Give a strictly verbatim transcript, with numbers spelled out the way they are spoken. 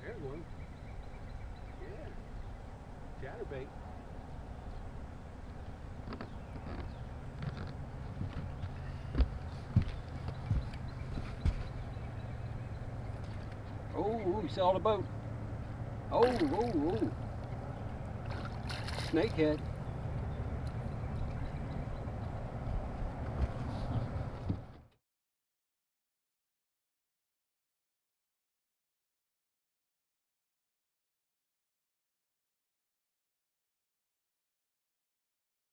There's one. Yeah. Chatterbait. Oh, he saw the boat. Oh, oh, oh. Snakehead.